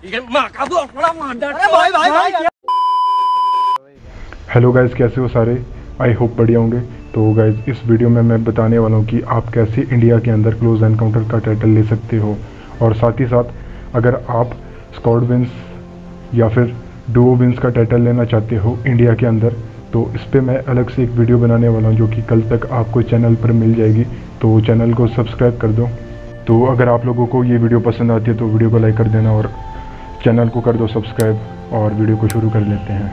Hello guys, कैसे हो सारे? आई होप बढ़िया होंगे। तो गाइस, इस वीडियो में मैं बताने वाला हूँ कि आप कैसे इंडिया के अंदर क्लोज एनकाउंटर का टाइटल ले सकते हो, और साथ ही साथ अगर आप स्क्वाड विंस या फिर डुओ विंस का टाइटल लेना चाहते हो इंडिया के अंदर, तो इस पर मैं अलग से एक वीडियो बनाने वाला हूँ जो कि कल तक आपको चैनल पर मिल जाएगी। तो चैनल को सब्सक्राइब कर दो। तो अगर आप लोगों को ये वीडियो पसंद आती है तो वीडियो को लाइक कर देना और चैनल को कर दो सब्सक्राइब, और वीडियो को शुरू कर लेते हैं।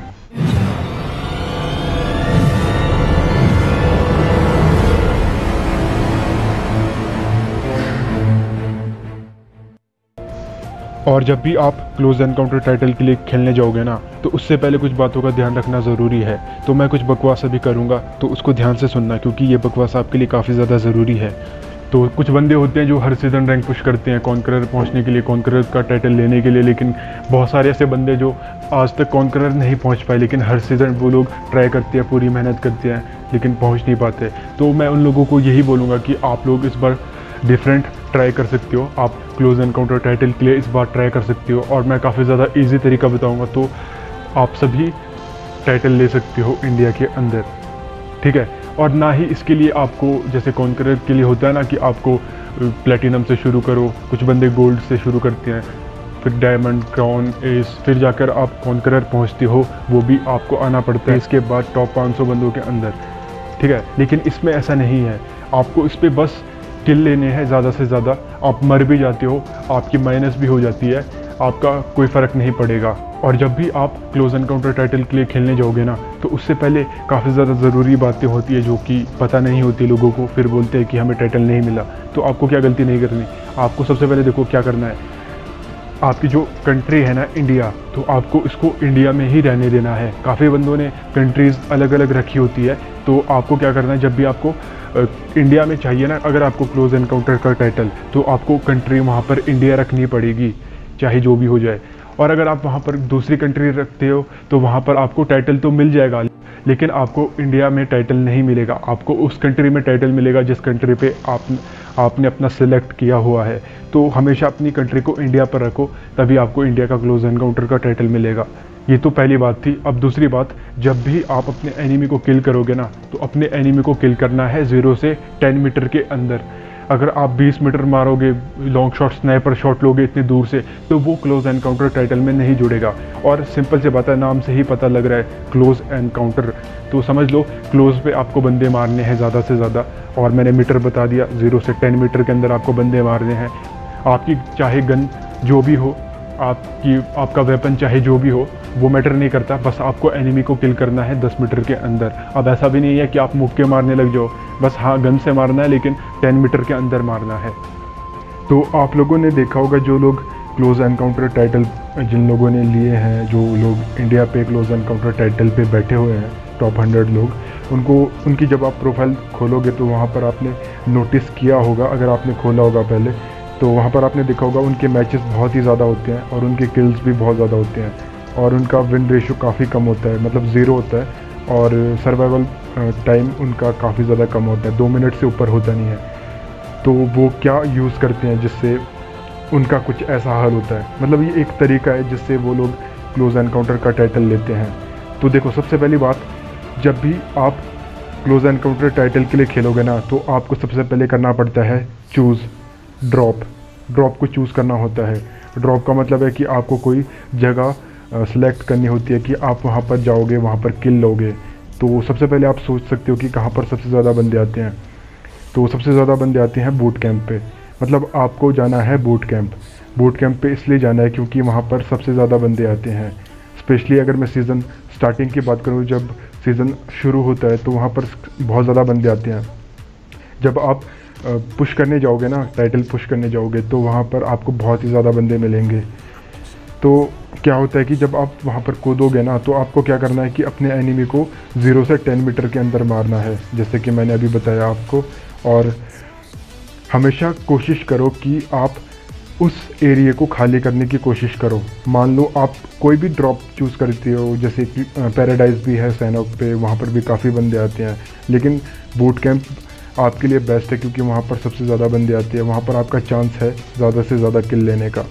और जब भी आप क्लोज एनकाउंटर टाइटल के लिए खेलने जाओगे ना, तो उससे पहले कुछ बातों का ध्यान रखना ज़रूरी है। तो मैं कुछ बकवास अभी करूँगा, तो उसको ध्यान से सुनना, क्योंकि ये बकवास आपके लिए काफ़ी ज़्यादा ज़रूरी है। तो कुछ बंदे होते हैं जो हर सीज़न रैंक पुश करते हैं कॉन्करर पहुंचने के लिए, कॉन्करर का टाइटल लेने के लिए, लेकिन बहुत सारे ऐसे बंदे जो आज तक कॉन्करर नहीं पहुंच पाए, लेकिन हर सीज़न वो लोग ट्राई करते हैं, पूरी मेहनत करते हैं, लेकिन पहुंच नहीं पाते। तो मैं उन लोगों को यही बोलूँगा कि आप लोग इस बार डिफरेंट ट्राई कर सकते हो। आप क्लोज एनकाउंटर टाइटल के लिए इस बार ट्राई कर सकते हो, और मैं काफ़ी ज़्यादा ईजी तरीका बताऊँगा, तो आप सभी टाइटल ले सकते हो इंडिया के अंदर, ठीक है। और ना ही इसके लिए आपको, जैसे कॉन्करर के लिए होता है ना कि आपको प्लेटिनम से शुरू करो, कुछ बंदे गोल्ड से शुरू करते हैं, फिर डायमंड, क्राउन, एस, फिर जाकर आप कॉन्करर पहुंचते हो, वो भी आपको आना पड़ता है इसके बाद टॉप 500 बंदों के अंदर, ठीक है। लेकिन इसमें ऐसा नहीं है, आपको इस पर बस किल लेने हैं ज़्यादा से ज़्यादा। आप मर भी जाते हो, आपकी माइनस भी हो जाती है, आपका कोई फ़र्क नहीं पड़ेगा। और जब भी आप क्लोज एनकाउंटर टाइटल के लिए खेलने जाओगे ना, तो उससे पहले काफ़ी ज़्यादा ज़रूरी बातें होती है जो कि पता नहीं होती लोगों को, फिर बोलते हैं कि हमें टाइटल नहीं मिला। तो आपको क्या गलती नहीं करनी, आपको सबसे पहले देखो क्या करना है। आपकी जो कंट्री है ना इंडिया, तो आपको इसको इंडिया में ही रहने देना है। काफ़ी बंदों ने कंट्रीज़ अलग अलग रखी होती है, तो आपको क्या करना है, जब भी आपको इंडिया में चाहिए ना, अगर आपको क्लोज एनकाउंटर का टाइटल, तो आपको कंट्री वहाँ पर इंडिया रखनी पड़ेगी, चाहे जो भी हो जाए। और अगर आप वहाँ पर दूसरी कंट्री रखते हो, तो वहाँ पर आपको टाइटल तो मिल जाएगा, लेकिन आपको इंडिया में टाइटल नहीं मिलेगा। आपको उस कंट्री में टाइटल मिलेगा जिस कंट्री पे आपने अपना सिलेक्ट किया हुआ है। तो हमेशा अपनी कंट्री को इंडिया पर रखो, तभी आपको इंडिया का क्लोज एनकाउंटर का टाइटल मिलेगा। ये तो पहली बात थी। अब दूसरी बात, जब भी आप अपने एनिमी को किल करोगे ना, तो अपने एनिमी को किल करना है 0 से 10 मीटर के अंदर। अगर आप 20 मीटर मारोगे, लॉन्ग शॉट, स्नाइपर शॉट लोगे इतनी दूर से, तो वो क्लोज एनकाउंटर टाइटल में नहीं जुड़ेगा। और सिंपल से बात है, नाम से ही पता लग रहा है क्लोज एनकाउंटर, तो समझ लो क्लोज पे आपको बंदे मारने हैं ज़्यादा से ज़्यादा। और मैंने मीटर बता दिया, 0 से 10 मीटर के अंदर आपको बंदे मारने हैं। आपकी चाहे गन जो भी हो, आपका वेपन चाहे जो भी हो, वो मैटर नहीं करता, बस आपको एनिमी को किल करना है 10 मीटर के अंदर। अब ऐसा भी नहीं है कि आप मुक्के मारने लग जाओ, बस हाँ गन से मारना है, लेकिन 10 मीटर के अंदर मारना है। तो आप लोगों ने देखा होगा, जो लोग क्लोज एनकाउंटर टाइटल जिन लोगों ने लिए हैं, जो लोग इंडिया पे क्लोज एनकाउंटर टाइटल पे बैठे हुए हैं, टॉप 100 लोग, उनकी जब आप प्रोफाइल खोलोगे तो वहाँ पर आपने नोटिस किया होगा, अगर आपने खोला होगा पहले, तो वहाँ पर आपने देखा होगा उनके मैचेस बहुत ही ज़्यादा होते हैं, और उनके किल्स भी बहुत ज़्यादा होते हैं, और उनका विन रेशियो काफ़ी कम होता है, मतलब 0 होता है, और सर्वाइवल टाइम उनका काफ़ी ज़्यादा कम होता है, 2 मिनट से ऊपर होता नहीं है। तो वो क्या यूज़ करते हैं जिससे उनका कुछ ऐसा हाल होता है, मतलब ये एक तरीका है जिससे वो लोग क्लोज एनकाउंटर का टाइटल लेते हैं। तो देखो, सबसे पहली बात, जब भी आप क्लोज एनकाउंटर टाइटल के लिए खेलोगे ना, तो आपको सबसे पहले करना पड़ता है चूज़ ड्रॉप को चूज़ करना होता है। ड्रॉप का मतलब है कि आपको कोई जगह सेलेक्ट करनी होती है कि आप वहाँ पर जाओगे, वहाँ पर किल लोगे। तो सबसे पहले आप सोच सकते हो कि कहाँ पर सबसे ज़्यादा बंदे आते हैं। तो सबसे ज़्यादा बंदे आते हैं बूट कैंप पे, मतलब आपको जाना है बूट कैंप पे इसलिए जाना है क्योंकि वहाँ पर सबसे ज़्यादा बंदे आते हैं। स्पेशली अगर मैं सीज़न स्टार्टिंग की बात करूँ, जब सीज़न शुरू होता है तो वहाँ पर बहुत ज़्यादा बंदे आते हैं। जब आप पुश करने जाओगे ना, टाइटल पुश करने जाओगे, तो वहाँ पर आपको बहुत ही ज़्यादा बंदे मिलेंगे। तो क्या होता है कि जब आप वहाँ पर कूदोगे ना, तो आपको क्या करना है कि अपने एनिमी को 0 से 10 मीटर के अंदर मारना है, जैसे कि मैंने अभी बताया आपको। और हमेशा कोशिश करो कि आप उस एरिया को खाली करने की कोशिश करो। मान लो आप कोई भी ड्रॉप चूज़ करते हो, जैसे कि पैराडाइज भी है सैनॉक पे, वहाँ पर भी काफ़ी बंदे आते हैं, लेकिन बूट कैंप आपके लिए बेस्ट है क्योंकि वहाँ पर सबसे ज़्यादा बंदे आते हैं, वहाँ पर आपका चांस है ज़्यादा से ज़्यादा किल लेने का।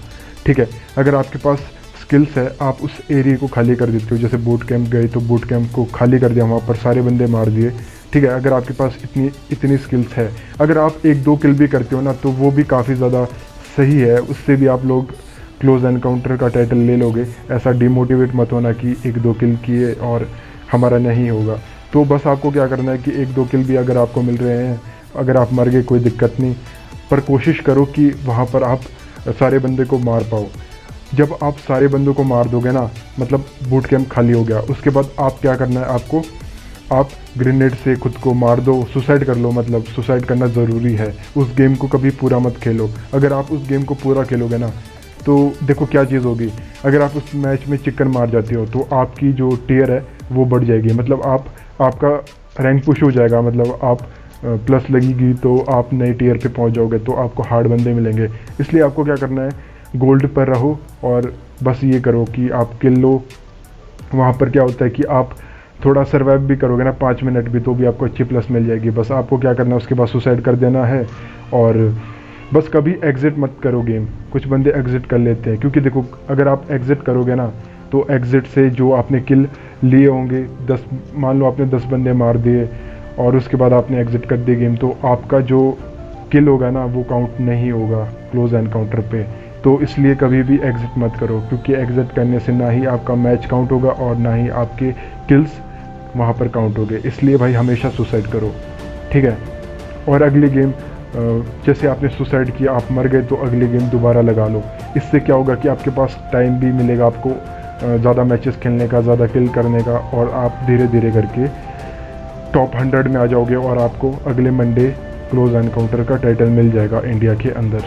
ठीक है। अगर आपके पास स्किल्स है, आप उस एरिया को खाली कर देते हो, जैसे बूट कैंप गए तो बूट कैंप को खाली कर दिया, वहाँ पर सारे बंदे मार दिए, ठीक है। अगर आपके पास इतनी स्किल्स है, अगर आप 1-2 किल भी करते हो ना तो वो भी काफ़ी ज़्यादा सही है, उससे भी आप लोग क्लोज एनकाउंटर का टाइटल ले लोगे। ऐसा डिमोटिवेट मत होना कि 1-2 किल किए और हमारा नहीं होगा। तो बस आपको क्या करना है कि 1-2 किल भी अगर आपको मिल रहे हैं, अगर आप मर गए कोई दिक्कत नहीं, पर कोशिश करो कि वहाँ पर आप सारे बंदे को मार पाओ। जब आप सारे बंदों को मार दोगे ना, मतलब बूट कैंप खाली हो गया, उसके बाद आप क्या करना है, आपको आप ग्रेनेड से खुद को मार दो, सुसाइड कर लो। मतलब सुसाइड करना ज़रूरी है। उस गेम को कभी पूरा मत खेलो। अगर आप उस गेम को पूरा खेलोगे ना तो देखो क्या चीज़ होगी। अगर आप उस मैच में चिकन मार जाते हो तो आपकी जो टियर है वो बढ़ जाएगी, मतलब आपका रैंक पुश हो जाएगा, मतलब आप प्लस लगेगी तो आप नए टियर पे पहुंच जाओगे, तो आपको हार्ड बंदे मिलेंगे। इसलिए आपको क्या करना है, गोल्ड पर रहो और बस ये करो कि आप किल लो। वहाँ पर क्या होता है कि आप थोड़ा सर्वाइव भी करोगे ना 5 मिनट भी, तो भी आपको अच्छी प्लस मिल जाएगी। बस आपको क्या करना है, उसके बाद सुसाइड कर देना है। और बस कभी एग्ज़िट मत करो गेम। कुछ बंदे एग्ज़िट कर लेते हैं, क्योंकि देखो अगर आप एग्ज़िट करोगे ना तो एग्ज़िट से जो आपने किल लिए होंगे 10, मान लो आपने 10 बंदे मार दिए और उसके बाद आपने एग्ज़िट कर दिया गेम, तो आपका जो किल होगा ना वो काउंट नहीं होगा क्लोज एनकाउंटर पे। तो इसलिए कभी भी एग्ज़िट मत करो, क्योंकि एग्ज़िट करने से ना ही आपका मैच काउंट होगा और ना ही आपके किल्स वहाँ पर काउंट होंगे। इसलिए भाई हमेशा सुसाइड करो, ठीक है। और अगली गेम जैसे आपने सुसाइड किया, आप मर गए, तो अगली गेम दोबारा लगा लो। इससे क्या होगा कि आपके पास टाइम भी मिलेगा आपको ज़्यादा मैचेस खेलने का, ज़्यादा किल करने का, और आप धीरे धीरे करके टॉप 100 में आ जाओगे और आपको अगले मंडे क्लोज एनकाउंटर का टाइटल मिल जाएगा इंडिया के अंदर।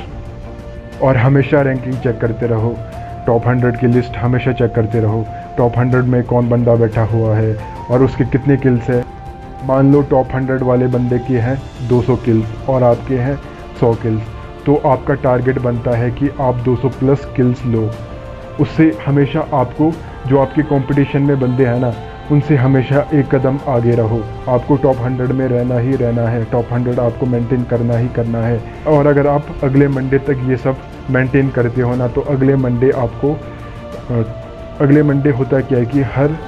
और हमेशा रैंकिंग चेक करते रहो, टॉप 100 की लिस्ट हमेशा चेक करते रहो, टॉप 100 में कौन बंदा बैठा हुआ है और उसके कितने किल्स है। मान लो टॉप 100 वाले बंदे के हैं 200 किल्स और आपके हैं 100 किल्स, तो आपका टारगेट बनता है कि आप 200 प्लस किल्स लो। उससे हमेशा आपको, जो आपके कंपटीशन में बंदे हैं ना, उनसे हमेशा एक कदम आगे रहो। आपको टॉप 100 में रहना ही रहना है, टॉप 100 आपको मेंटेन करना ही करना है। और अगर आप अगले मंडे तक ये सब मेंटेन करते हो ना, तो अगले मंडे आपको अगले मंडे होता क्या है कि हर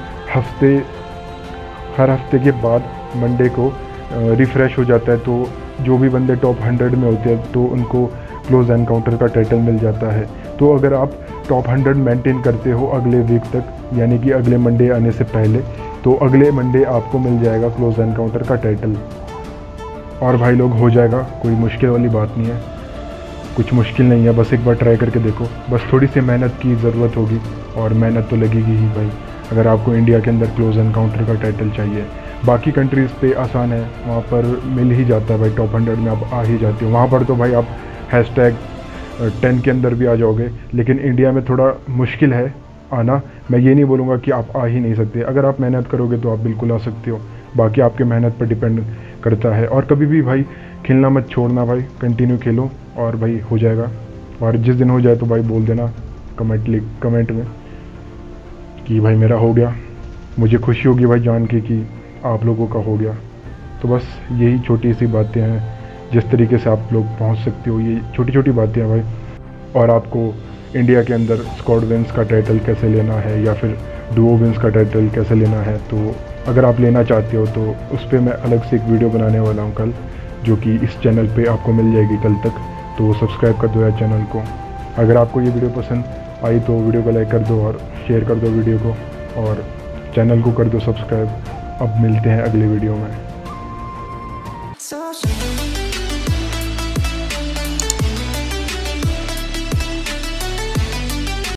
हफ्ते के बाद मंडे को रिफ़्रेश हो जाता है, तो जो भी बंदे टॉप 100 में होते हैं तो उनको क्लोज एनकाउंटर का टाइटल मिल जाता है। तो अगर आप टॉप 100 मेंटेन करते हो अगले वीक तक, यानी कि अगले मंडे आने से पहले, तो अगले मंडे आपको मिल जाएगा क्लोज एनकाउंटर का टाइटल। और भाई लोग हो जाएगा, कोई मुश्किल वाली बात नहीं है, कुछ मुश्किल नहीं है, बस एक बार ट्राई करके देखो। बस थोड़ी सी मेहनत की ज़रूरत होगी और मेहनत तो लगेगी ही भाई, अगर आपको इंडिया के अंदर क्लोज एनकाउंटर का टाइटल चाहिए। बाकी कंट्रीज़ पे आसान है, वहाँ पर मिल ही जाता है भाई, टॉप 100 में आप आ ही जाते हो। वहाँ पर तो भाई आप #10 के अंदर भी आ जाओगे, लेकिन इंडिया में थोड़ा मुश्किल है आना। मैं ये नहीं बोलूँगा कि आप आ ही नहीं सकते, अगर आप मेहनत करोगे तो आप बिल्कुल आ सकते हो। बाकी आपके मेहनत पर डिपेंड करता है। और कभी भी भाई खेलना मत छोड़ना भाई, कंटिन्यू खेलो और भाई हो जाएगा। और जिस दिन हो जाए तो भाई बोल देना कमेंट में कि भाई मेरा हो गया। मुझे खुशी होगी भाई जान के कि आप लोगों का हो गया। तो बस यही छोटी सी बातें हैं, जिस तरीके से आप लोग पहुंच सकते हो, ये छोटी छोटी बातें हैं भाई। और आपको इंडिया के अंदर स्क्वाड विंस का टाइटल कैसे लेना है या फिर डुओ विंस का टाइटल कैसे लेना है, तो अगर आप लेना चाहते हो तो उस पर मैं अलग से एक वीडियो बनाने वाला हूँ कल, जो कि इस चैनल पे आपको मिल जाएगी कल तक। तो सब्सक्राइब कर दो यार चैनल को। अगर आपको ये वीडियो पसंद आई तो वीडियो को लाइक कर दो और शेयर कर दो वीडियो को, और चैनल को कर दो सब्सक्राइब। अब मिलते हैं अगले वीडियो में।